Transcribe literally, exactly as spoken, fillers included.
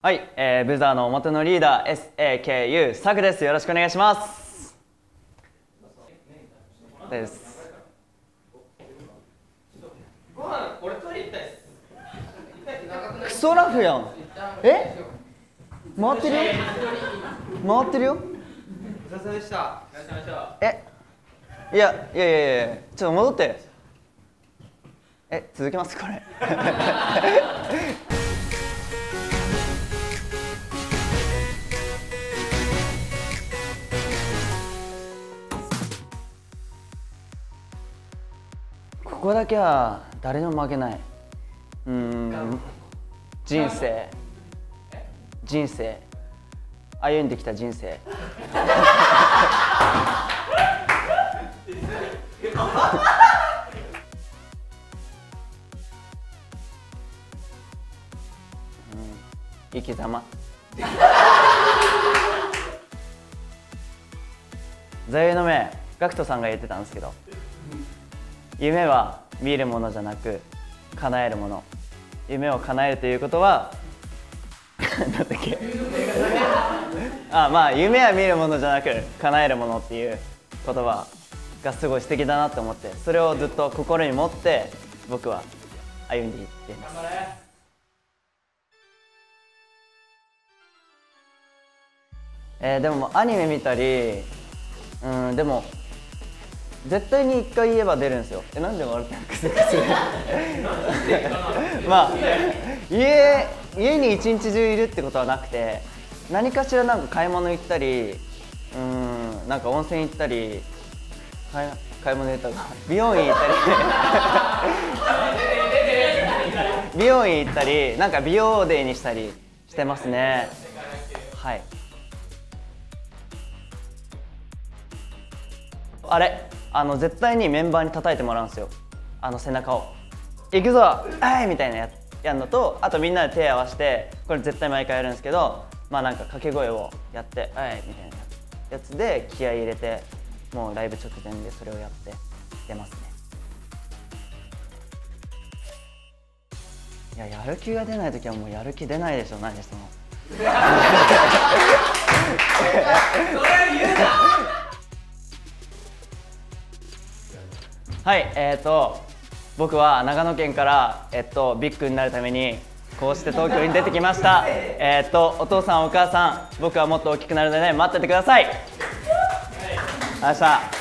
はい、えー、ブザーの元のリーダー エスエーケーユー サクです。よろしくお願いします。です。 ご飯、俺トイレ行きたいです。 クソラフやん。え？回ってるよ。回ってるよ。 お疲れ様でした。お疲れ様でした。 え？いやいやいやいや、ちょっと戻って。え、続けますこれ。ここだけは誰にも負けない。うーん、人生人生歩んできた人生。うん、生き様。座右の銘、ガクトさんが言ってたんですけど、夢は見るものじゃなく叶えるもの。夢を叶えるということはなんだっけあ、まあ夢は見るものじゃなく叶えるものっていう言葉がすごい素敵だなと思って、それをずっと心に持って僕は歩んでいっています。えー、でもアニメ見たり、うん、でも絶対に一回言えば出るんですよ。え、なんで笑ってるんですか？まあ家家に一日中いるってことはなくて、何かしらなんか買い物行ったり、うーん、なんか温泉行ったり、買い買い物行ったか美容院行ったり美容院行ったり、なんか美容デーにしたりしてますね。はい。あれ、あの絶対にメンバーに叩いてもらうんですよ。あの背中を「行くぞあい!」みたいなややるのと、あとみんなで手合わせて、これ絶対毎回やるんですけど、まあなんか掛け声をやって「あい!」みたいなやつで気合い入れて、もうライブ直前でそれをやって出ますね。いや、やる気が出ない時はもうやる気出ないでしょ。何そのそれ言うな。はい、えーと僕は長野県から、えっと、ビッグになるためにこうして東京に出てきました。えっとお父さんお母さん、僕はもっと大きくなるので待っててください。ありがとうございました。